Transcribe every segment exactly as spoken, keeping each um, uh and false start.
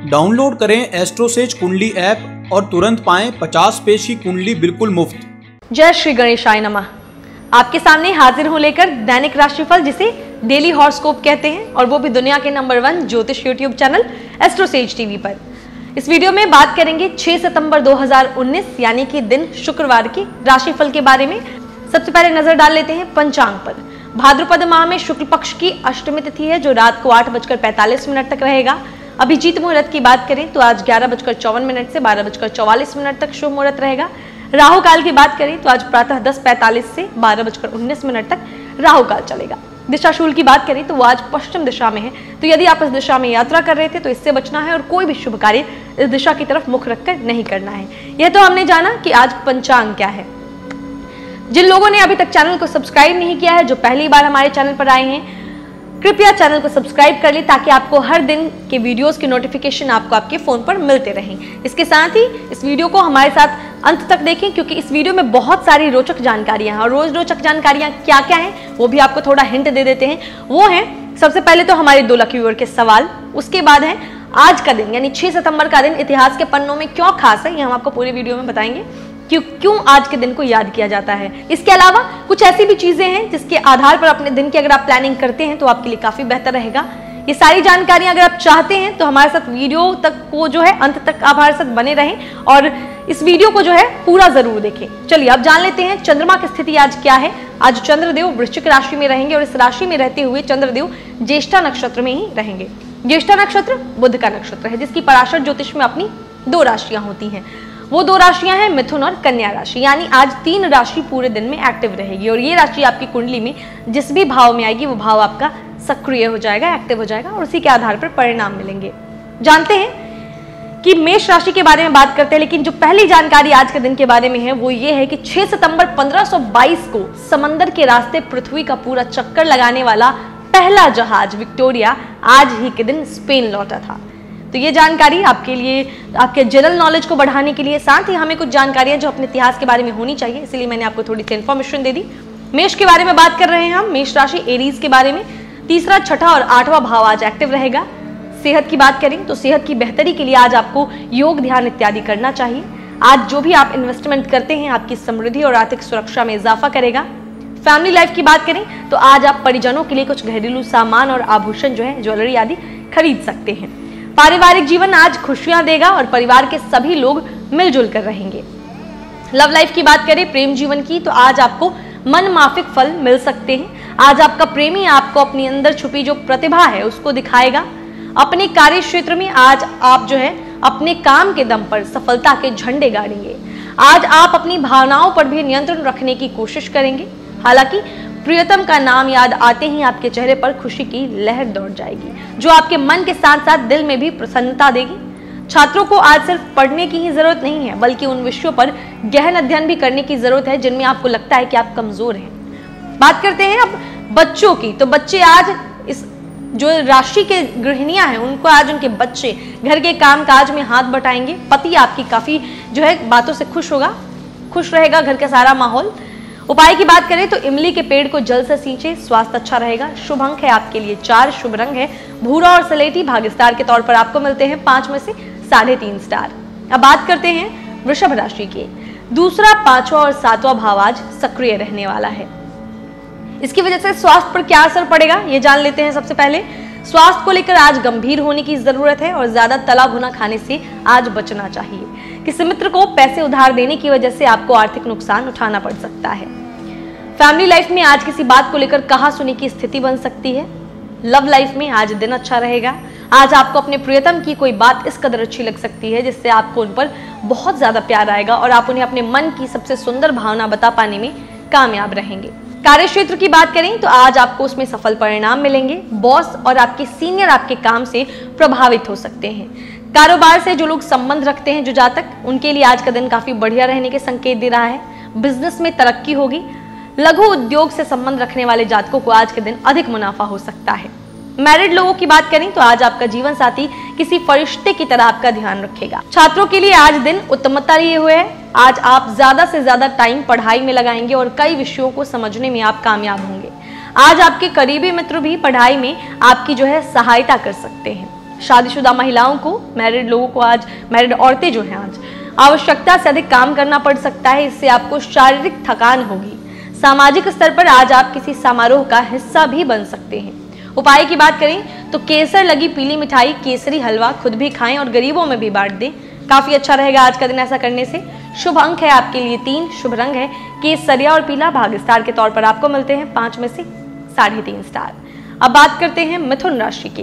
Download करें एस्ट्रोसेज कुंडली app और तुरंत पाएं पचास पेज की कुंडली बिल्कुल मुफ्त। जय श्री गणेशाय नमः। आपके सामने हाजिर हूं लेकर दैनिक राशिफल, जिसे डेली हॉरोस्कोप कहते हैं, और वो भी दुनिया के नंबर वन ज्योतिष यूट्यूब चैनल एस्ट्रोसेज टीवी पर। इस वीडियो में बात करेंगे छह सितंबर दो हज़ार उन्नीस यानी कि दिन शुक्रवार के राशिफल के बारे में। सबसे पहले नजर डाल लेते हैं पंचांग पर। भाद्रपद माह में शुक्ल पक्ष की अष्टमी तिथि है, जो रात को आठ बजकर पैंतालीस मिनट तक रहेगा। अभिजीत मुहूर्त की बात करें तो आज ग्यारह बजकर चौवन मिनट से बारह बजकर चौवालीस मिनट तक शुभ मुहूर्त रहेगा। राहु काल की बात करें तो आज प्रातः दस पैंतालीस से बारह बजकर उन्नीस मिनट तक राहु काल चलेगा। दिशा शूल की बात करें तो वो आज पश्चिम दिशा में है, तो यदि आप इस दिशा में यात्रा कर रहे थे तो इससे बचना है और कोई भी शुभ कार्य इस दिशा की तरफ मुख रखकर नहीं करना है। यह तो हमने जाना कि आज पंचांग क्या है। जिन लोगों ने अभी तक चैनल को सब्सक्राइब नहीं किया है, जो पहली बार हमारे चैनल पर आए हैं, कृपया चैनल को सब्सक्राइब कर लें ताकि आपको हर दिन के वीडियोस की नोटिफिकेशन आपको आपके फोन पर मिलते रहें। इसके साथ ही इस वीडियो को हमारे साथ अंत तक देखें, क्योंकि इस वीडियो में बहुत सारी रोचक जानकारियां हैं। और रोज रोचक जानकारियां क्या क्या हैं वो भी आपको थोड़ा हिंट दे देते हैं। वो है सबसे पहले तो हमारे दो लकी व्यूअर के सवाल, उसके बाद है आज का दिन यानी छह सितंबर का दिन इतिहास के पन्नों में क्यों खास है, ये हम आपको पूरी वीडियो में बताएंगे क्यों क्यों आज के दिन को याद किया जाता है। इसके अलावा कुछ ऐसी भी चीजें हैं जिसके आधार पर अपने दिन की अगर आप प्लानिंग करते हैं तो आपके लिए काफी बेहतर रहेगा। ये सारी जानकारियां अगर आप चाहते हैं तो हमारे साथ वीडियो तक को जो है अंत तक आप हमारे साथ बने रहें और इस वीडियो को जो है पूरा जरूर देखें। चलिए अब जान लेते हैं चंद्रमा की स्थिति आज क्या है। आज चंद्रदेव वृश्चिक राशि में रहेंगे और इस राशि में रहते हुए चंद्रदेव ज्येष्ठा नक्षत्र में ही रहेंगे। ज्येष्ठा नक्षत्र बुध का नक्षत्र है, जिसकी पराशर ज्योतिष में अपनी दो राशियां होती हैं। वो दो राशियां हैं मिथुन और कन्या राशि। यानी आज तीन राशि पूरे दिन में एक्टिव रहेगी और ये राशि आपकी कुंडली में जिस भी भाव में आएगी वो भाव आपका सक्रिय हो जाएगा, एक्टिव हो जाएगा और उसी के आधार पर परिणाम मिलेंगे। जानते हैं कि मेष राशि के बारे में बात करते हैं, लेकिन जो पहली जानकारी आज के दिन के बारे में है वो ये है कि छह सितंबर पंद्रह सौ बाईस को समंदर के रास्ते पृथ्वी का पूरा चक्कर लगाने वाला पहला जहाज विक्टोरिया आज ही के दिन स्पेन लौटा था। तो ये जानकारी आपके लिए, आपके जनरल नॉलेज को बढ़ाने के लिए, साथ ही हमें कुछ जानकारियां जो अपने इतिहास के बारे में होनी चाहिए, इसलिए मैंने आपको थोड़ी सी इन्फॉर्मेशन दे दी। मेष के बारे में बात कर रहे हैं हम, मेष राशि एरीज के बारे में। तीसरा, छठा और आठवां भाव आज एक्टिव रहेगा। सेहत की बात करें तो सेहत की बेहतरी के लिए आज आपको योग, ध्यान इत्यादि करना चाहिए। आज जो भी आप इन्वेस्टमेंट करते हैं आपकी समृद्धि और आर्थिक सुरक्षा में इजाफा करेगा। फैमिली लाइफ की बात करें तो आज आप परिजनों के लिए कुछ घरेलू सामान और आभूषण जो है ज्वेलरी आदि खरीद सकते हैं। पारिवारिक जीवन आज खुशियां देगा और परिवार के सभी लोग मिलजुल कर रहेंगे। लव लाइफ की बात करें, प्रेम जीवन की, तो आज आपको मन माफिक फल मिल सकते हैं। आज आपका प्रेमी आपको अपनी अंदर छुपी जो प्रतिभा है उसको दिखाएगा। अपने कार्य क्षेत्र में आज आप जो है अपने काम के दम पर सफलता के झंडे गाड़ेंगे। आज आप अपनी भावनाओं पर भी नियंत्रण रखने की कोशिश करेंगे। हालांकि प्रियतम का नाम याद आते ही आपके चेहरे पर खुशी की लहर दौड़ जाएगी, जो आपके मन के साथ साथ दिल में भी प्रसन्नता देगी। छात्रों को आज सिर्फ पढ़ने की ही जरूरत नहीं है, बल्कि उन विषयों पर गहन अध्ययन भी करने की जरूरत है जिनमें आपको लगता है कि आप कमजोर हैं। बात करते हैं अब बच्चों की, तो बच्चे आज इस जो राशि के गृहिणियां हैं उनको आज उनके बच्चे घर के काम काज में हाथ बटाएंगे। पति आपकी काफी जो है बातों से खुश होगा, खुश रहेगा घर का सारा माहौल। उपाय की बात करें तो इमली के पेड़ को जल से सींचे, स्वास्थ्य अच्छा रहेगा। शुभ अंक है आपके लिए चार, शुभ रंग है भूरा और सलेटी। भाग्य स्टार के तौर पर आपको मिलते हैं पांच में से साढ़े तीन स्टार। अब बात करते हैं वृषभ राशि के। दूसरा, पांचवा और सातवां भाव आज सक्रिय रहने वाला है। इसकी वजह से स्वास्थ्य पर क्या असर पड़ेगा ये जान लेते हैं। सबसे पहले स्वास्थ्य को लेकर आज गंभीर होने की जरूरत है और ज्यादा तला भुना खाने से आज बचना चाहिए। किसी मित्र को पैसे उधार देने की वजह से आपको आर्थिक नुकसान उठाना पड़ सकता है। फैमिली लाइफ में आज किसी बात को लेकर कहा सुनी की स्थिति बन सकती है। लव लाइफ में आज दिन अच्छा रहेगा। आज आपको अपने प्रियतम की कोई बात इस कदर अच्छी लग सकती है जिससे आपको उन पर बहुत ज्यादा प्यार आएगा और आप उन्हें अपने मन की सबसे सुंदर भावना बता पाने में कामयाब रहेंगे। कार्य क्षेत्र की बात करें तो आज आपको उसमें सफल परिणाम मिलेंगे। बॉस और आपके सीनियर आपके काम से प्रभावित हो सकते हैं। कारोबार से जो लोग संबंध रखते हैं, जो जातक, उनके लिए आज का दिन काफी बढ़िया रहने के संकेत दे रहा है। बिजनेस में तरक्की होगी। लघु उद्योग से संबंध रखने वाले जातकों को आज के दिन अधिक मुनाफा हो सकता है। मैरिड लोगों की बात करें तो आज आपका जीवन साथी किसी फरिश्ते की तरह आपका ध्यान रखेगा। छात्रों के लिए आज दिन उत्तमता लिए हुए है। आज आप ज्यादा से ज्यादा टाइम पढ़ाई में लगाएंगे और कई विषयों को समझने में आप कामयाब होंगे। आज आपके करीबी मित्र भी पढ़ाई में आपकी जो है सहायता कर सकते हैं। शादीशुदा महिलाओं को, मैरिड लोगों को, आज मैरिड औरतें जो हैं आज आवश्यकता से अधिक काम करना पड़ सकता है। इससे आपको शारीरिक थकान होगी। सामाजिक स्तर पर आज आप किसी समारोह का हिस्सा भी बन सकते हैं। उपाय की बात करें तो केसर लगी पीली मिठाई, केसरी हलवा खुद भी खाएं और गरीबों में भी बांट दें। काफी अच्छा रहेगा आज का दिन ऐसा करने से। शुभ अंक है आपके लिए तीन, शुभ रंग है केसरिया और पीला। भाग्य स्टार के तौर पर आपको मिलते हैं पांच में से साढ़े तीन स्टार। अब बात करते हैं मिथुन राशि की।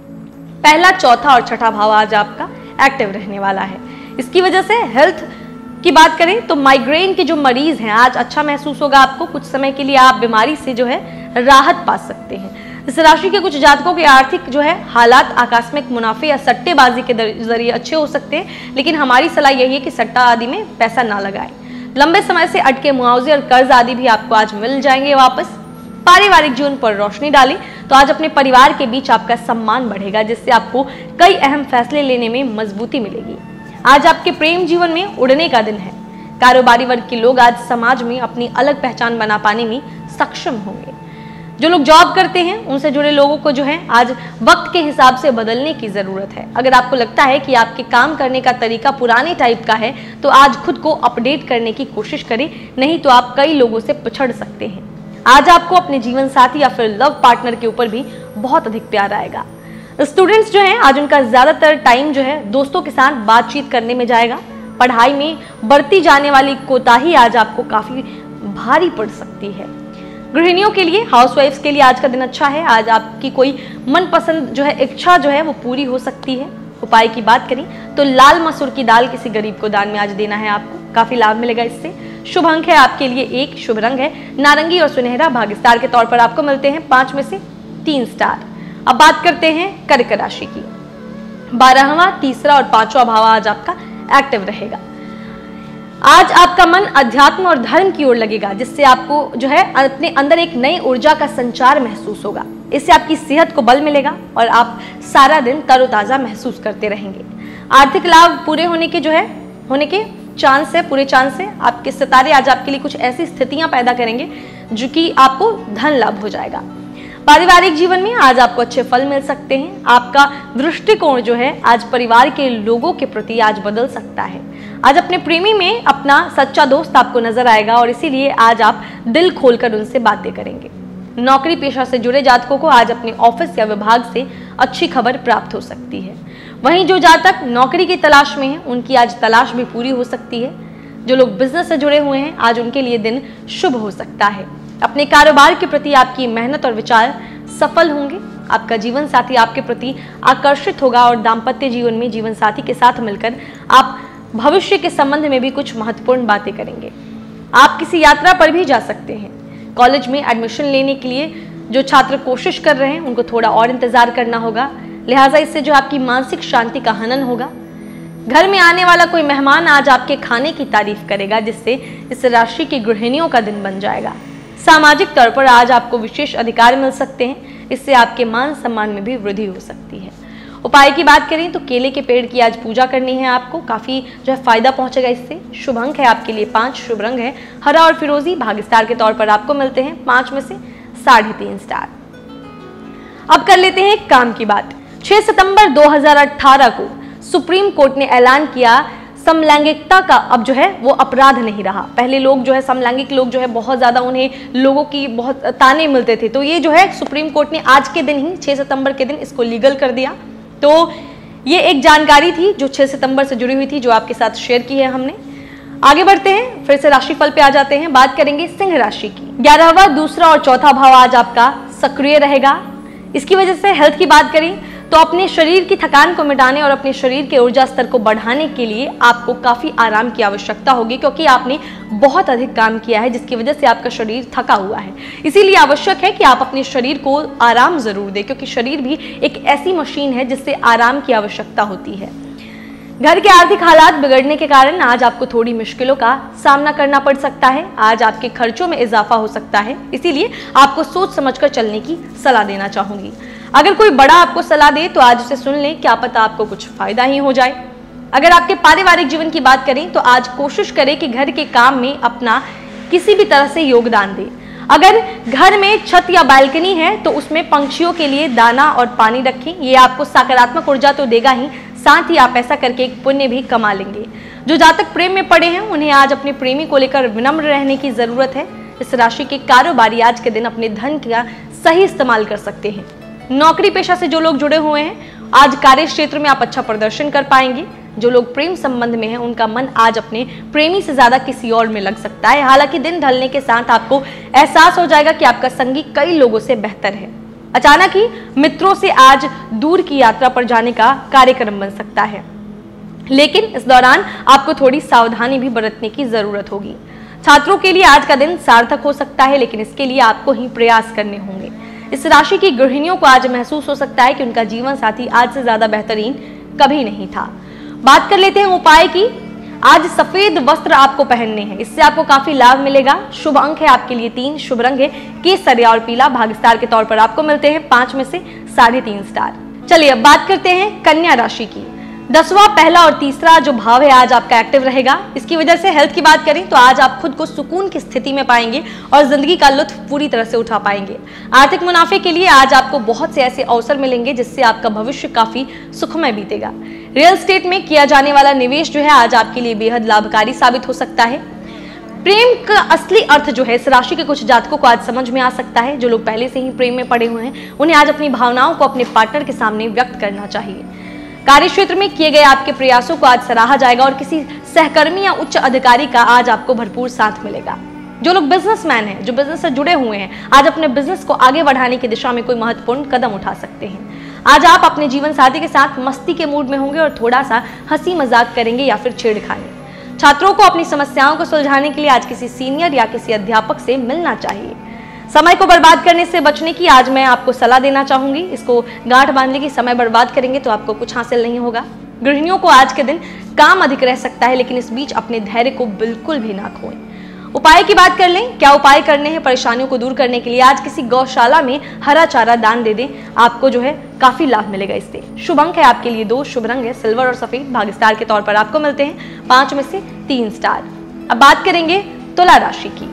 पहला, चौथा और छठा भाव आज आपका एक्टिव रहने वाला है। इसकी वजह से हेल्थ की बात करें तो माइग्रेन के जो मरीज हैं आज अच्छा महसूस होगा आपको। कुछ समय के लिए आप बीमारी से जो है राहत पा सकते हैं। इस राशि के कुछ जातकों के आर्थिक जो है हालात आकस्मिक मुनाफे या सट्टेबाजी के जरिए अच्छे हो सकते हैं, लेकिन हमारी सलाह यही है कि सट्टा आदि में पैसा ना लगाएं। लंबे समय से अटके मुआवजे और कर्ज आदि भी आपको आज मिल जाएंगे वापस। पारिवारिक जीवन पर रोशनी डालें तो आज अपने परिवार के बीच आपका सम्मान बढ़ेगा, जिससे आपको कई अहम फैसले लेने में मजबूती मिलेगी। आज आपके प्रेम जीवन में उड़ने का दिन है। कारोबारी वर्ग के लोग आज समाज में अपनी अलग पहचान बना पाने में सक्षम होंगे। जो लोग जॉब करते हैं उनसे जुड़े लोगों को जो है आज वक्त के हिसाब से बदलने की जरूरत है। अगर आपको लगता है कि आपके काम करने का तरीका पुराने टाइप का है तो आज खुद को अपडेट करने की कोशिश करें, नहीं तो आप कई लोगों से पिछड़ सकते हैं। आज आपको अपने जीवन साथी या फिर लव पार्टनर के ऊपर भी बहुत अधिक प्यार आएगा। स्टूडेंट्स जो हैं आज उनका ज्यादातर टाइम जो है दोस्तों के साथ बातचीत करने में जाएगा। पढ़ाई में बरती जाने वाली कोताही आज आपको काफी भारी पड़ सकती है। गृहिणियों के लिए, हाउसवाइफ्स के लिए आज का दिन अच्छा है। आज आपकी कोई मनपसंद जो है इच्छा जो है वो पूरी हो सकती है। उपाय की बात करें तो लाल मसूर की दाल किसी गरीब को दान में आज देना है आपको, काफी लाभ मिलेगा इससे। शुभ अंक है आपके लिए एक, शुभ रंग है नारंगी और सुनहरा। भाग्य स्टार के तौर पर आपको मिलते हैं पांच में से तीन स्टार। अब बात करते हैं कर्क राशि की। बारहवां, तीसरा और पांचवा भाव आज आपका एक्टिव रहेगा। आज आपका मन अध्यात्म और धर्म की ओर लगेगा, जिससे आपको जो है अपने अंदर एक नई ऊर्जा का संचार महसूस होगा। इससे आपकी सेहत को बल मिलेगा और आप सारा दिन तरोताजा महसूस करते रहेंगे। आर्थिक लाभ पूरे होने के जो है होने के चांस है, पूरे चांस है। आपके सितारे आज आपके लिए कुछ ऐसी स्थितियां पैदा करेंगे जो कि आपको धन लाभ हो जाएगा। पारिवारिक जीवन में आज आपको अच्छे फल मिल सकते हैं। आपका दृष्टिकोण जो है आज परिवार के लोगों के प्रति आज बदल सकता है। आज अपने प्रेमी में अपना सच्चा दोस्त आपको नजर आएगा और इसीलिए आज आप दिल खोलकर उनसे बातें करेंगे। नौकरी पेशा से जुड़े जातकों को आज अपने ऑफिस या विभाग से अच्छी खबर प्राप्त हो सकती है। वहीं जो जातक नौकरी की तलाश में हैं उनकी आज तलाश भी पूरी हो सकती है। जो लोग बिजनेस से जुड़े हुए हैं आज उनके लिए दिन शुभ हो सकता है। अपने कारोबार के प्रति आपकी मेहनत और विचार सफल होंगे। आपका जीवन साथी आपके प्रति आकर्षित होगा और दाम्पत्य जीवन में जीवन साथी के साथ मिलकर आप भविष्य के संबंध में भी कुछ महत्वपूर्ण बातें करेंगे। आप किसी यात्रा पर भी जा सकते हैं। कॉलेज में एडमिशन लेने के लिए जो छात्र कोशिश कर रहे हैं उनको थोड़ा और इंतजार करना होगा, लिहाजा इससे जो आपकी मानसिक शांति का हनन होगा। घर में आने वाला कोई मेहमान आज आपके खाने की तारीफ करेगा, जिससे इस राशि की गृहिणियों का दिन बन जाएगा। सामाजिक तौर पर आज आपको विशेष अधिकार मिल सकते हैं, इससे आपके मान सम्मान में भी वृद्धि हो सकती है। उपाय की बात करें तो केले के पेड़ की आज पूजा करनी है आपको, काफी जो है फायदा पहुंचेगा इससे। शुभ अंक है आपके लिए पांच, शुभ रंग है हरा और फिरोजी। भाग्य स्टार के तौर पर आपको मिलते हैं पांच में से साढ़े तीन स्टार। अब कर लेते हैं काम की बात। छह सितंबर दो हज़ार अठारह को सुप्रीम कोर्ट ने ऐलान किया समलैंगिकता का अब जो है वो अपराध नहीं रहा। पहले लोग जो है समलैंगिक लोग जो है बहुत ज्यादा उन्हें लोगों की बहुत ताने मिलते थे, तो ये जो है सुप्रीम कोर्ट ने आज के दिन ही छह सितंबर के दिन इसको लीगल कर दिया। तो ये एक जानकारी थी जो छह सितंबर से जुड़ी हुई थी, जो आपके साथ शेयर की है हमने। आगे बढ़ते हैं, फिर से राशिफल पे आ जाते हैं। बात करेंगे सिंह राशि की। ग्यारहवां, दूसरा और चौथा भाव आज आपका सक्रिय रहेगा। इसकी वजह से हेल्थ की बात करें तो अपने शरीर की थकान को मिटाने और अपने शरीर के ऊर्जा स्तर को बढ़ाने के लिए आपको काफी आराम की आवश्यकता होगी, क्योंकि आपने बहुत अधिक काम किया है जिसकी वजह से आपका शरीर थका हुआ है। इसीलिए आवश्यक है कि आप अपने शरीर को आराम जरूर दें, क्योंकि शरीर भी एक ऐसी मशीन है जिससे आराम की आवश्यकता होती है। घर के आर्थिक हालात बिगड़ने के कारण आज आपको थोड़ी मुश्किलों का सामना करना पड़ सकता है। आज आपके खर्चों में इजाफा हो सकता है, इसीलिए आपको सोच समझकर चलने की सलाह देना चाहूंगी। अगर कोई बड़ा आपको सलाह दे तो आज उसे सुन लें, क्या पता आपको कुछ फायदा ही हो जाए। अगर आपके पारिवारिक जीवन की बात करें तो आज कोशिश करें कि घर के काम में अपना किसी भी तरह से योगदान दें। अगर घर में छत या बालकनी है तो उसमें पंछियों के लिए दाना और पानी रखें। ये आपको सकारात्मक ऊर्जा तो देगा ही, साथ ही आप ऐसा करके एक पुण्य भी कमा लेंगे। जो जातक प्रेम में पड़े हैं उन्हें आज अपने प्रेमी को लेकर विनम्र रहने की जरूरत है। इस राशि के कारोबारी आज के दिन अपने धन का सही इस्तेमाल कर सकते हैं। नौकरी पेशा से जो लोग जुड़े हुए हैं आज कार्य क्षेत्र में आप अच्छा प्रदर्शन कर पाएंगे। जो लोग प्रेम संबंध में हैं उनका मन आज अपने प्रेमी से ज्यादा किसी और में लग सकता है। हालांकि दिन ढलने के साथ आपको एहसास हो जाएगा कि आपका संगी कई लोगों से बेहतर है। अचानक ही मित्रों से आज दूर की यात्रा पर जाने का कार्यक्रम बन सकता है, लेकिन इस दौरान आपको थोड़ी सावधानी भी बरतने की जरूरत होगी। छात्रों के लिए आज का दिन सार्थक हो सकता है, लेकिन इसके लिए आपको ही प्रयास करने होंगे। इस राशि की गृहिणियों को आज महसूस हो सकता है कि उनका जीवन साथी आज से ज्यादा बेहतरीन कभी नहीं था। बात कर लेते हैं उपाय की। आज सफेद वस्त्र आपको पहनने हैं, इससे आपको काफी लाभ मिलेगा। शुभ अंक है आपके लिए तीन, शुभ रंग है केसरिया और पीला। भाग्य स्टार के तौर पर आपको मिलते हैं पांच में से साढ़े तीन स्टार। चलिए अब बात करते हैं कन्या राशि की। दसवां, पहला और तीसरा जो भाव है आज आपका एक्टिव रहेगा। इसकी वजह से हेल्थ की बात करें तो आज आप खुद को सुकून की स्थिति में पाएंगे और जिंदगी का लुत्फ पूरी तरह से उठा पाएंगे। आर्थिक मुनाफे के लिए आज आपको बहुत से ऐसे अवसर मिलेंगे जिससे आपका भविष्य काफी सुखमय बीतेगा। रियल एस्टेट में किया जाने वाला निवेश जो है आज आपके लिए बेहद लाभकारी साबित हो सकता है। प्रेम का असली अर्थ जो है इस राशि के कुछ जातकों को आज समझ में आ सकता है। जो लोग पहले से ही प्रेम में पड़े हुए हैं उन्हें आज अपनी भावनाओं को अपने पार्टनर के सामने व्यक्त करना चाहिए। कार्य क्षेत्र में किए गए आपके प्रयासों को आज सराहा जाएगा और किसी सहकर्मी या उच्च अधिकारी का आज आपको भरपूर साथ मिलेगा। जो लोग बिजनेसमैन हैं, जो बिजनेस से जुड़े हुए हैं, आज अपने बिजनेस को आगे बढ़ाने की दिशा में कोई महत्वपूर्ण कदम उठा सकते हैं। आज आप अपने जीवन साथी के साथ मस्ती के मूड में होंगे और थोड़ा सा हंसी मजाक करेंगे या फिर छेड़खानी। छात्रों को अपनी समस्याओं को सुलझाने के लिए आज किसी सीनियर या किसी अध्यापक से मिलना चाहिए। समय को बर्बाद करने से बचने की आज मैं आपको सलाह देना चाहूंगी। इसको गांठ बांधने की समय बर्बाद करेंगे तो आपको कुछ हासिल नहीं होगा। गृहिणियों को आज के दिन काम अधिक रह सकता है, लेकिन इस बीच अपने धैर्य को बिल्कुल भी ना खोएं। उपाय की बात कर लें, क्या उपाय करने हैं परेशानियों को दूर करने के लिए? आज किसी गौशाला में हरा चारा दान दे दें, आपको जो है काफी लाभ मिलेगा इससे। शुभ अंक है आपके लिए दो, शुभ रंग है सिल्वर और सफेद। भाग्य स्टार के तौर पर आपको मिलते हैं पांच में से तीन स्टार। अब बात करेंगे तुला राशि की।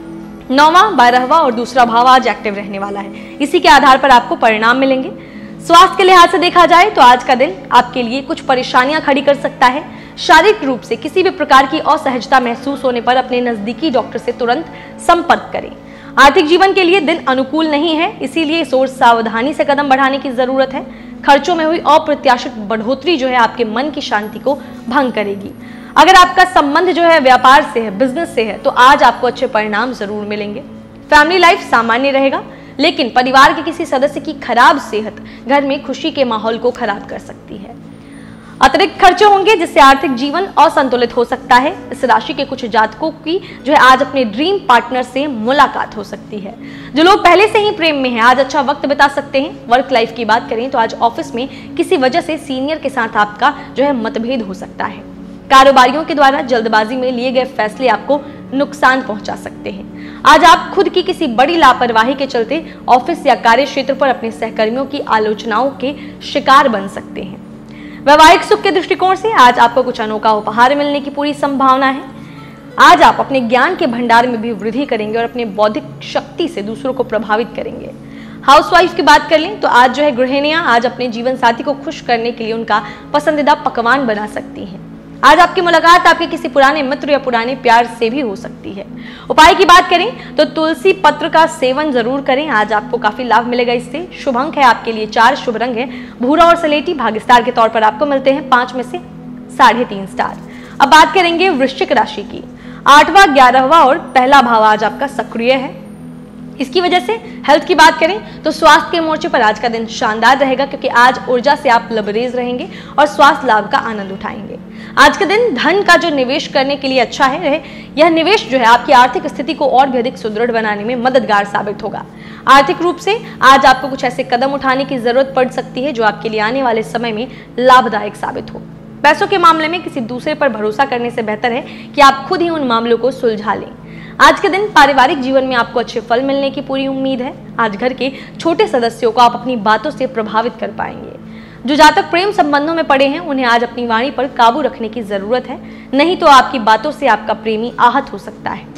नौवां, बारहवां और दूसरा भाव आज एक्टिव रहने वाला है। इसी के आधार पर आपको परिणाम मिलेंगे। स्वास्थ्य के लिहाज से देखा जाए तो आज का दिन आपके लिए कुछ परेशानियां खड़ी कर सकता है। शारीरिक रूप से किसी भी प्रकार की असहजता महसूस होने पर अपने नजदीकी डॉक्टर से तुरंत संपर्क करें। आर्थिक जीवन के लिए दिन अनुकूल नहीं है, इसीलिए सोच सावधानी से कदम बढ़ाने की जरूरत है। खर्चों में हुई अप्रत्याशित बढ़ोतरी जो है आपके मन की शांति को भंग करेगी। अगर आपका संबंध जो है व्यापार से है, बिजनेस से है, तो आज आपको अच्छे परिणाम जरूर मिलेंगे। फैमिली लाइफ सामान्य रहेगा, लेकिन परिवार के किसी सदस्य की खराब सेहत घर में खुशी के माहौल को खराब कर सकती है। अतिरिक्त खर्चे होंगे जिससे आर्थिक जीवन असंतुलित हो सकता है। इस राशि के कुछ जातकों की जो है आज अपने ड्रीम पार्टनर से मुलाकात हो सकती है। जो लोग पहले से ही प्रेम में हैं आज अच्छा वक्त बिता सकते हैं। वर्क लाइफ की बात करें तो आज ऑफिस में किसी वजह से सीनियर के साथ आपका जो है मतभेद हो सकता है। कारोबारियों के द्वारा जल्दबाजी में लिए गए फैसले आपको नुकसान पहुंचा सकते हैं। आज आप खुद की किसी बड़ी लापरवाही के चलते ऑफिस या कार्य क्षेत्र पर अपने सहकर्मियों की आलोचनाओं के शिकार बन सकते हैं। वैवाहिक सुख के दृष्टिकोण से आज आपको कुछ अनोखा उपहार मिलने की पूरी संभावना है। आज आप अपने ज्ञान के भंडार में भी वृद्धि करेंगे और अपने बौद्धिक शक्ति से दूसरों को प्रभावित करेंगे। हाउसवाइफ की बात कर लें तो आज जो है गृहिणियां आज अपने जीवन साथी को खुश करने के लिए उनका पसंदीदा पकवान बना सकती हैं। आज आपकी मुलाकात आपके किसी पुराने मित्र या पुराने प्यार से भी हो सकती है। उपाय की बात करें तो तुलसी पत्र का सेवन जरूर करें, आज आपको काफी लाभ मिलेगा इससे। शुभ अंक है आपके लिए चार, शुभ रंग है भूरा और सलेटी। भाग्य स्टार के तौर पर आपको मिलते हैं पांच में से साढ़े तीन स्टार। अब बात करेंगे वृश्चिक राशि की। आठवां, ग्यारहवां और पहला भाव आज आपका सक्रिय है। इसकी वजह से हेल्थ की बात करें तो स्वास्थ्य के मोर्चे पर आज का दिन शानदार रहेगा, क्योंकि आज ऊर्जा से आप लबरेज रहेंगे और स्वास्थ्य लाभ का आनंद उठाएंगे। आज का दिन धन का जो निवेश करने के लिए अच्छा है रहे। यह निवेश जो है आपकी आर्थिक स्थिति को और भी अधिक सुदृढ़ बनाने में मददगार साबित होगा। आर्थिक रूप से आज आपको कुछ ऐसे कदम उठाने की जरूरत पड़ सकती है जो आपके लिए आने वाले समय में लाभदायक साबित हो। पैसों के मामले में किसी दूसरे पर भरोसा करने से बेहतर है कि आप खुद ही उन मामलों को सुलझा लें। आज के दिन पारिवारिक जीवन में आपको अच्छे फल मिलने की पूरी उम्मीद है। आज घर के छोटे सदस्यों को आप अपनी बातों से प्रभावित कर पाएंगे। जो जातक प्रेम संबंधों में पड़े हैं उन्हें आज अपनी वाणी पर काबू रखने की जरूरत है, नहीं तो आपकी बातों से आपका प्रेमी आहत हो सकता है।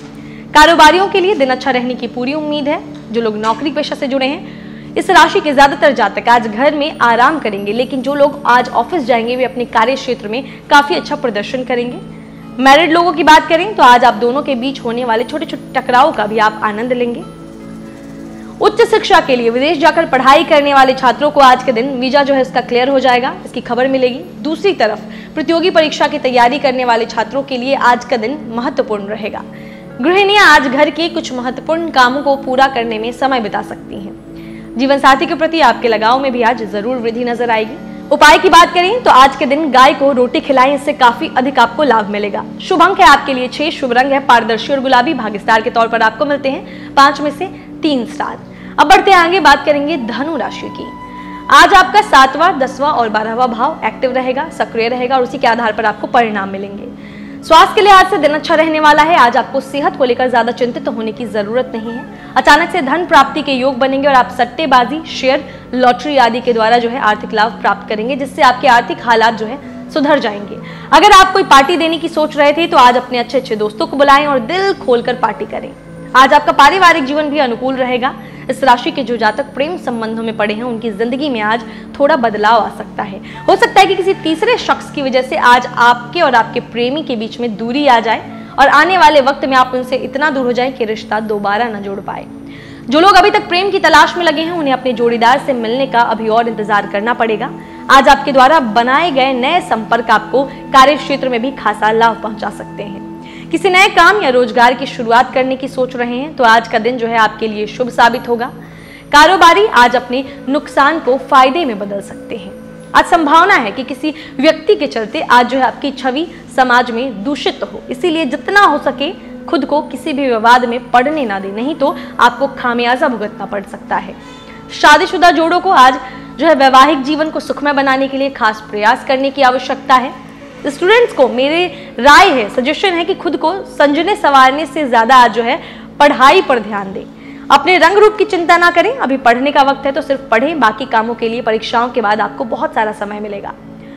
कारोबारियों के लिए दिन अच्छा रहने की पूरी उम्मीद है। जो लोग नौकरी पेशा से जुड़े हैं, इस राशि के ज्यादातर जातक आज घर में आराम करेंगे, लेकिन जो लोग आज ऑफिस जाएंगे वे अपने कार्य क्षेत्र में काफी अच्छा प्रदर्शन करेंगे। मैरिड लोगों की बात करें तो आज आप दोनों के बीच होने वाले छोटे छोटे टकराव का भी आप आनंद लेंगे। उच्च शिक्षा के लिए विदेश जाकर पढ़ाई करने वाले छात्रों को आज के दिन वीजा जो है इसका क्लियर हो जाएगा, इसकी खबर मिलेगी। दूसरी तरफ प्रतियोगी परीक्षा की तैयारी करने वाले छात्रों के लिए आज का दिन महत्वपूर्ण रहेगा। गृहिणियां आज घर के कुछ महत्वपूर्ण कामों को पूरा करने में समय बिता सकती हैं। जीवन साथी के प्रति आपके लगाव में भी आज जरूर वृद्धि नजर आएगी। उपाय की बात करें तो आज के दिन गाय को रोटी खिलाएं, इससे काफी अधिक आपको लाभ मिलेगा। शुभ अंक है आपके लिए छह, शुभ रंग है पारदर्शी और गुलाबी, भाग्य स्टार के तौर पर आपको मिलते हैं पांच में से तीन स्टार। अब बढ़ते हैं आगे, बात करेंगे धनु राशि की। आज आपका सातवां, दसवां और बारहवां भाव एक्टिव रहेगा, सक्रिय रहेगा और उसी के आधार पर आपको परिणाम मिलेंगे। स्वास्थ्य के लिए आज से दिन अच्छा रहने वाला है। आज आपको सेहत को लेकर ज्यादा चिंतित होने की जरूरत नहीं है। अचानक से धन प्राप्ति के योग बनेंगे और आप सट्टेबाजी, शेयर, लॉटरी आदि के द्वारा जो है आर्थिक लाभ प्राप्त करेंगे, जिससे आपके आर्थिक हालात जो है सुधर जाएंगे। अगर आप कोई पार्टी देने की सोच रहे थे तो आज अपने अच्छे अच्छे दोस्तों को बुलाएं और दिल खोलकर पार्टी करें। आज आपका पारिवारिक जीवन भी अनुकूल रहेगा। इस राशि के जो जातक प्रेम संबंधों में पड़े हैं उनकी जिंदगी में आज थोड़ा बदलाव आ सकता है। हो सकता है कि किसी तीसरे शख्स की वजह से आज आपके और आपके प्रेमी के बीच में दूरी आ जाए और आने वाले वक्त में आप उनसे इतना दूर हो जाएं कि रिश्ता दोबारा न जुड़ पाए। जो लोग अभी तक प्रेम की तलाश में लगे हैं उन्हें अपने जोड़ीदार से मिलने का अभी और इंतजार करना पड़ेगा। आज आपके द्वारा बनाए गए नए संपर्क आपको कार्य क्षेत्र में भी खासा लाभ पहुंचा सकते हैं। किसी नए काम या रोजगार की शुरुआत करने की सोच रहे हैं तो आज का दिन जो है आपके लिए शुभ साबित होगा। कारोबारी आज अपने नुकसान को फायदे में बदल सकते हैं। आज संभावना है कि किसी व्यक्ति के चलते आज जो है आपकी छवि समाज में दूषित हो, इसीलिए जितना हो सके खुद को किसी भी विवाद में पड़ने ना दे, नहीं तो आपको खामियाजा भुगतना पड़ सकता है। शादीशुदा जोड़ों को आज जो है वैवाहिक जीवन को सुखमय बनाने के लिए खास प्रयास करने की आवश्यकता है। स्टूडेंट्स को मेरे राय है, सजेशन है कि खुद को संजने संवारने से ज्यादा आज जो है पढ़ाई पर ध्यान दें। अपने रंग रूप की चिंता ना करें, अभी पढ़ने का वक्त है तो सिर्फ पढ़ें, बाकी कामों के लिए परीक्षाओं के बाद आपको बहुत सारा समय मिलेगा।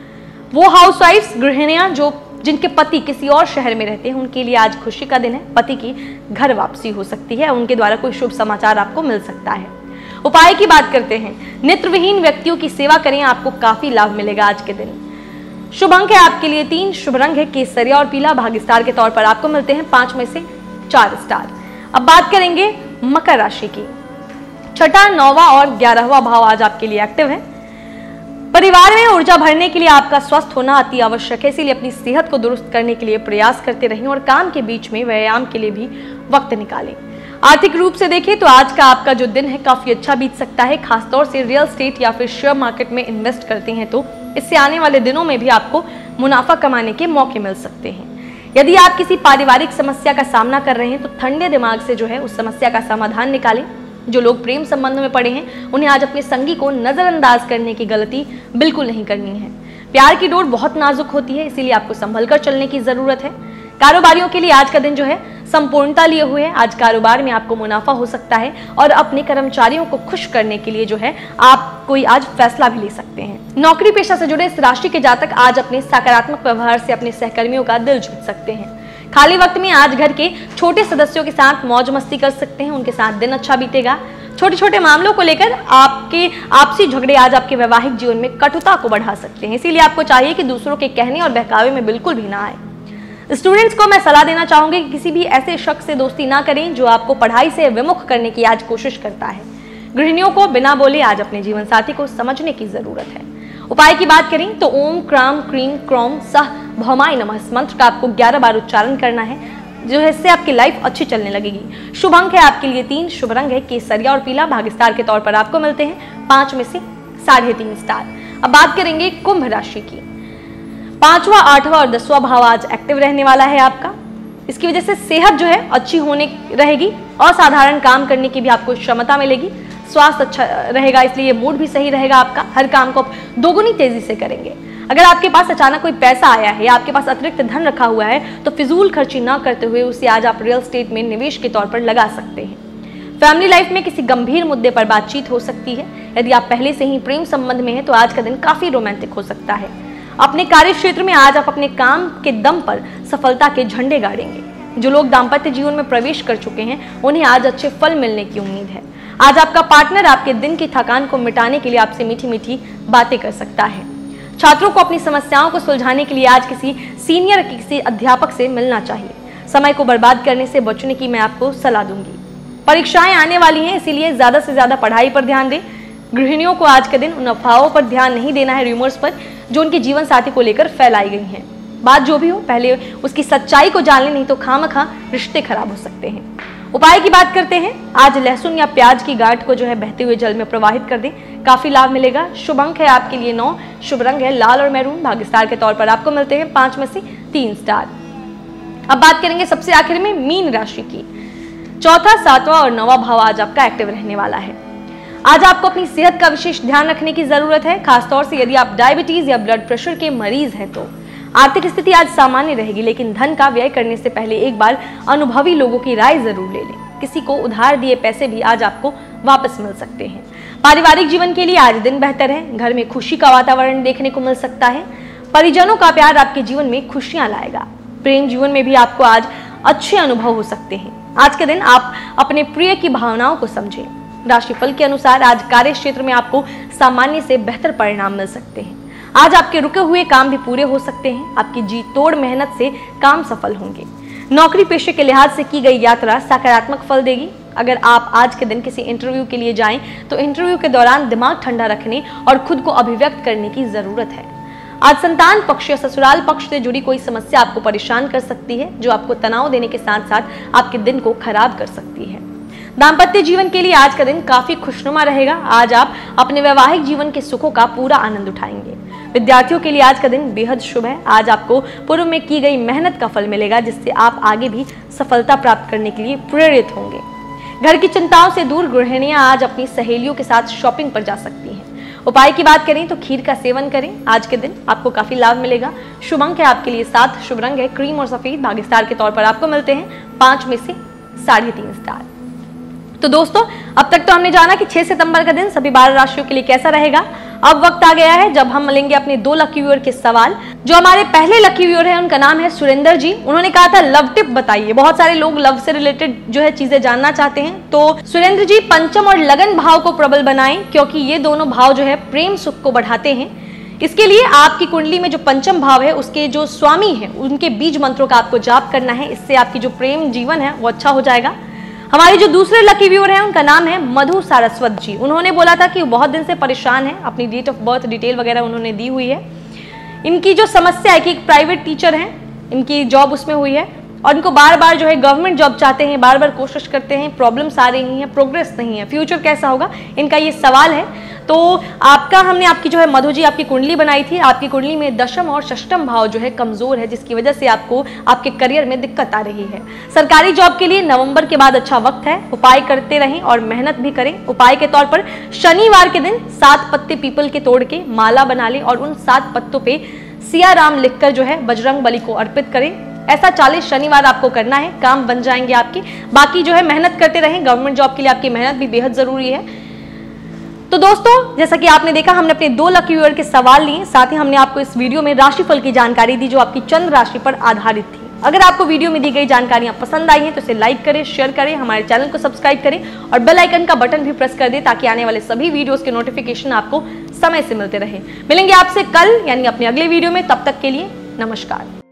वो हाउसवाइफ्स, गृहिणियां जो जिनके पति किसी और शहर में रहते हैं उनके लिए आज खुशी का दिन है। पति की घर वापसी हो सकती है, उनके द्वारा कोई शुभ समाचार आपको मिल सकता है। उपाय की बात करते हैं, नेत्रविहीन व्यक्तियों की सेवा करें, आपको काफी लाभ मिलेगा आज के दिन। शुभ अंक है आपके लिए तीन, शुभ रंग है केसरिया और पीला, भाग्य स्टार के तौर पर आपको मिलते हैं पांच में से चार स्टार। अब बात करेंगे मकर राशि की। छठा, नौवां और ग्यारहवां भाव आज आपके लिए एक्टिव है। परिवार में ऊर्जा भरने के लिए आपका स्वस्थ होना अति आवश्यक है, इसीलिए अपनी सेहत को दुरुस्त करने के लिए प्रयास करते रहें और काम के बीच में व्यायाम के लिए भी वक्त निकालें। आर्थिक रूप से देखें तो आज का आपका जो दिन है काफी अच्छा बीत सकता है। खासतौर से रियल एस्टेट या फिर शेयर मार्केट में इन्वेस्ट करते हैं तो इससे आने वाले दिनों में भी आपको मुनाफा कमाने के मौके मिल सकते हैं। यदि आप किसी पारिवारिक समस्या का सामना कर रहे हैं तो ठंडे दिमाग से जो है उस समस्या का समाधान निकालें। जो लोग प्रेम संबंध में पड़े हैं उन्हें आज अपने संगी को नजरअंदाज करने की गलती बिल्कुल नहीं करनी है। प्यार की डोर बहुत नाजुक होती है, इसीलिए आपको संभल कर चलने की जरूरत है। कारोबारियों के लिए आज का दिन जो है संपूर्णता लिए हुए है। आज कारोबार में आपको मुनाफा हो सकता है और अपने कर्मचारियों को खुश करने के लिए जो है आप कोई आज फैसला भी ले सकते हैं। नौकरी पेशा से जुड़े इस राशि के जातक आज अपने सकारात्मक व्यवहार से अपने सहकर्मियों का दिल जीत सकते हैं। खाली वक्त में आज घर के छोटे सदस्यों के साथ मौज मस्ती कर सकते हैं, उनके साथ दिन अच्छा बीतेगा। छोटे छोटे मामलों को लेकर आपके आपसी झगड़े आज आपके वैवाहिक जीवन में कटुता को बढ़ा सकते हैं, इसीलिए आपको चाहिए कि दूसरों के कहने और बहकावे में बिल्कुल भी ना आए। स्टूडेंट्स को मैं सलाह देना चाहूंगी कि किसी भी ऐसे शख्स से दोस्ती ना करें जो आपको पढ़ाई से विमुख करने की आज कोशिश करता है। गृहिणियों को बिना बोले आज अपने जीवन साथी को समझने की जरूरत है। उपाय की बात करें तो ओम क्राम क्रीम क्रोम सह भौमाय नमः इस मंत्र का आपको ग्यारह बार उच्चारण करना है, जो है इससे आपकी लाइफ अच्छी चलने लगेगी। शुभ अंक है आपके लिए तीन, शुभ रंग है केसरिया और पीला, भाग्य स्टार के तौर पर आपको मिलते हैं पांच में से साढ़े तीन स्टार। अब बात करेंगे कुंभ राशि की। पांचवा, आठवां और दसवां भाव आज एक्टिव रहने वाला है आपका। इसकी वजह से सेहत जो है अच्छी होने रहेगी, असाधारण काम करने की भी आपको क्षमता मिलेगी। स्वास्थ्य अच्छा रहेगा, इसलिए मूड भी सही रहेगा आपका। हर काम को आप दोगुनी तेजी से करेंगे। अगर आपके पास अचानक कोई पैसा आया है या आपके पास अतिरिक्त धन रखा हुआ है तो फिजूल खर्ची ना करते हुए उसे आज आप रियल एस्टेट में निवेश के तौर पर लगा सकते हैं। फैमिली लाइफ में किसी गंभीर मुद्दे पर बातचीत हो सकती है। यदि आप पहले से ही प्रेम संबंध में हैं तो आज का दिन काफी रोमांटिक हो सकता है। अपने कार्य क्षेत्र में आज आप अपने काम के दम पर सफलता के झंडे गाड़ेंगे। जो लोग दाम्पत्य जीवन में प्रवेश कर चुके हैं उन्हें आज अच्छे फल मिलने की उम्मीद है। आज आपका पार्टनर आपके दिन की थकान को मिटाने के लिए आपसे मीठी मीठी बातें कर सकता है। छात्रों को अपनी समस्याओं को सुलझाने के लिए आज किसी सीनियर किसी अध्यापक से मिलना चाहिए। समय को बर्बाद करने से बचने की मैं आपको सलाह दूंगी। परीक्षाएं आने वाली हैं, इसीलिए ज्यादा से ज्यादा पढ़ाई पर ध्यान दें। गृहिणियों को आज के दिन उन अफवाहों पर ध्यान नहीं देना है, रूमर्स पर, जो उनके जीवन साथी को लेकर फैलाई गई हैं। बात जो भी हो पहले उसकी सच्चाई को जान लें, नहीं तो खामखा रिश्ते खराब हो सकते हैं। उपाय की बात करते हैं। आज लहसुन या प्याज की गांठ को जो है बहते हुए जल में प्रवाहित कर दें, काफी लाभ मिलेगा। शुभ अंक है आपके लिए नौ, शुभ रंग है लाल और मैरून। भाग्य स्टार के तौर पर आपको मिलते हैं पांच में से तीन स्टार। अब बात करेंगे सबसे आखिर में मीन राशि की। चौथा, सातवां और नौवां भाव आज आपका एक्टिव रहने वाला है। आज आपको अपनी सेहत का विशेष ध्यान रखने की जरूरत है, खासतौर से यदि आप डायबिटीज या ब्लड प्रेशर के मरीज हैं तो। आर्थिक स्थिति आज सामान्य रहेगी, लेकिन धन का व्यय करने से पहले एक बार अनुभवी लोगों की राय जरूर ले लें। किसी को उधार दिए पैसे भी आज आपको वापस मिल सकते हैं। पारिवारिक जीवन के लिए आज दिन बेहतर है। घर में खुशी का वातावरण देखने को मिल सकता है। परिजनों का प्यार आपके जीवन में खुशियां लाएगा। प्रेम जीवन में भी आपको आज अच्छे अनुभव हो सकते हैं। आज के दिन आप अपने प्रिय की भावनाओं को समझें। राशिफल के अनुसार आज कार्य क्षेत्र में आपको सामान्य से बेहतर परिणाम मिल सकते हैं। आज आपके रुके हुए काम भी पूरे हो सकते हैं। आपकी जी तोड़ मेहनत से काम सफल होंगे। नौकरी पेशे के लिहाज से की गई यात्रा सकारात्मक फल देगी। अगर आप आज के दिन किसी इंटरव्यू के लिए जाएं तो इंटरव्यू के दौरान दिमाग ठंडा रखने और खुद को अभिव्यक्त करने की जरूरत है। आज संतान पक्ष या ससुराल पक्ष से जुड़ी कोई समस्या आपको परेशान कर सकती है, जो आपको तनाव देने के साथ साथ आपके दिन को खराब कर सकती है। दाम्पत्य जीवन के लिए आज का दिन काफी खुशनुमा रहेगा। आज आप अपने वैवाहिक जीवन के सुखों का पूरा आनंद उठाएंगे। विद्यार्थियों के लिए आज का दिन बेहद शुभ है। आज आपको पूर्व में की गई मेहनत का फल मिलेगा, जिससे आप आगे भी सफलता प्राप्त करने के लिए प्रेरित होंगे। घर की चिंताओं से दूर गृहिणियां आज अपनी सहेलियों के साथ शॉपिंग पर जा सकती हैं। उपाय की बात करें तो खीर का सेवन करें। आज के दिन आपको काफी लाभ मिलेगा। शुभ अंक है आपके लिए सात, शुभ रंग है क्रीम और सफेद। भाग्य स्टार के तौर पर आपको मिलते हैं पांच में से साढ़े तीन स्टार। तो दोस्तों, अब तक तो हमने जाना कि छह सितंबर का दिन सभी बारह राशियों के लिए कैसा रहेगा। अब वक्त आ गया है जब हम मिलेंगे अपने दो लकी व्यूअर के सवाल। जो हमारे पहले लकी व्यूअर है उनका नाम है सुरेंद्र जी। उन्होंने कहा था लव टिप बताइए। बहुत सारे लोग लव से रिलेटेड जो है चीजें जानना चाहते हैं। तो सुरेंद्र जी, पंचम और लगन भाव को प्रबल बनाएं, क्योंकि ये दोनों भाव जो है प्रेम सुख को बढ़ाते हैं। इसके लिए आपकी कुंडली में जो पंचम भाव है उसके जो स्वामी है उनके बीज मंत्रों का आपको जाप करना है। इससे आपकी जो प्रेम जीवन है वो अच्छा हो जाएगा। हमारे जो दूसरे लकी व्यूअर हैं उनका नाम है मधु सारस्वत जी। उन्होंने बोला था कि वो बहुत दिन से परेशान है। अपनी डेट ऑफ बर्थ डिटेल वगैरह उन्होंने दी हुई है। इनकी जो समस्या है कि एक प्राइवेट टीचर हैं, इनकी जॉब उसमें हुई है और इनको बार बार जो है गवर्नमेंट जॉब चाहते हैं, बार बार कोशिश करते हैं, प्रॉब्लम्स आ रही हैं, प्रोग्रेस नहीं है। फ्यूचर कैसा होगा, इनका ये सवाल है। तो आपका हमने आपकी जो है मधु जी आपकी कुंडली बनाई थी। आपकी कुंडली में दशम और षष्टम भाव जो है कमजोर है, जिसकी वजह से आपको आपके करियर में दिक्कत आ रही है। सरकारी जॉब के लिए नवंबर के बाद अच्छा वक्त है। उपाय करते रहें और मेहनत भी करें। उपाय के तौर पर शनिवार के दिन सात पत्ते पीपल के तोड़ के माला बना लें और उन सात पत्तों पे सिया राम लिखकर जो है बजरंग बली को अर्पित करें। ऐसा चालीस शनिवार आपको करना है, काम बन जाएंगे आपके। बाकी जो है मेहनत करते रहें। गवर्नमेंट जॉब के लिए आपकी मेहनत भी बेहद जरूरी है। तो दोस्तों, जैसा कि आपने देखा हमने अपने दो लकी व्यूअर के सवाल लिए, साथ ही हमने आपको इस वीडियो में राशिफल की जानकारी दी जो आपकी चंद्र राशि पर आधारित थी। अगर आपको वीडियो में दी गई जानकारियां पसंद आई हैं तो इसे लाइक करें, शेयर करें, हमारे चैनल को सब्सक्राइब करें और बेल आइकन का बटन भी प्रेस कर दें ताकि आने वाले सभी वीडियोस के नोटिफिकेशन आपको समय से मिलते रहे। मिलेंगे आपसे कल यानी अपने अगले वीडियो में। तब तक के लिए नमस्कार।